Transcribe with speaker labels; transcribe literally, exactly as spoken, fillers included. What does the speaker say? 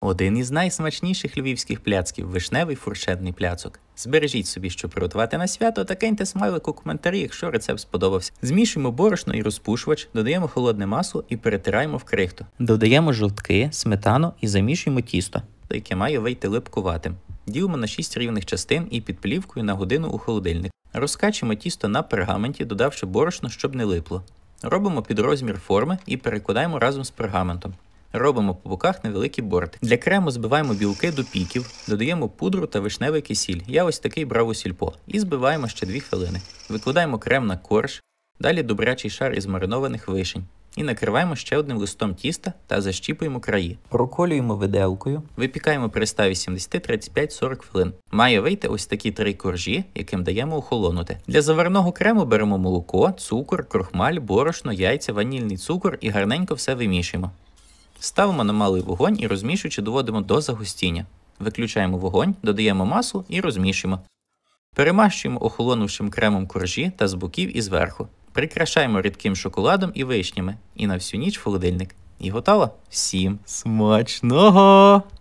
Speaker 1: Один із найсмачніших львівських пляцків – вишневий фуршетний пляцок. Збережіть собі, що приготувати на свято, та киньте смайлик у коментарі, якщо рецепт сподобався. Змішуємо борошно і розпушувач, додаємо холодне масло і перетираємо в крихту. Додаємо жовтки, сметану і замішуємо тісто, яке має вийти липкуватим. Ділимо на шість рівних частин і під плівкою на годину у холодильник. Розкачуємо тісто на пергаменті, додавши борошно, щоб не липло. Робимо під розмір форми і перекладаємо разом з пергаментом. Робимо по боках невеликий бортик. Для крему збиваємо білки до піків, додаємо пудру та вишневий кисіль. Я ось такий брав у сільпо. І збиваємо ще дві хвилини. Викладаємо крем на корж, далі добрячий шар із маринованих вишень. І накриваємо ще одним листом тіста та защіпуємо краї. Проколюємо виделкою. Випікаємо при ста вісімдесяти тридцять п'ять сорок хвилин. Має вийти ось такі три коржі, яким даємо охолонути. Для заварного крему беремо молоко, цукор, крохмаль, борошно, яйця, ванільний цукор і гарненько все вимішуємо. Ставимо на малий вогонь і розмішуючи доводимо до загустіння. Виключаємо вогонь, додаємо масло і розмішуємо. Перемащуємо охолонувшим кремом коржі та з боків і зверху. Прикрашаємо рідким шоколадом і вишнями. І на всю ніч в холодильник. І готово? Всім смачного!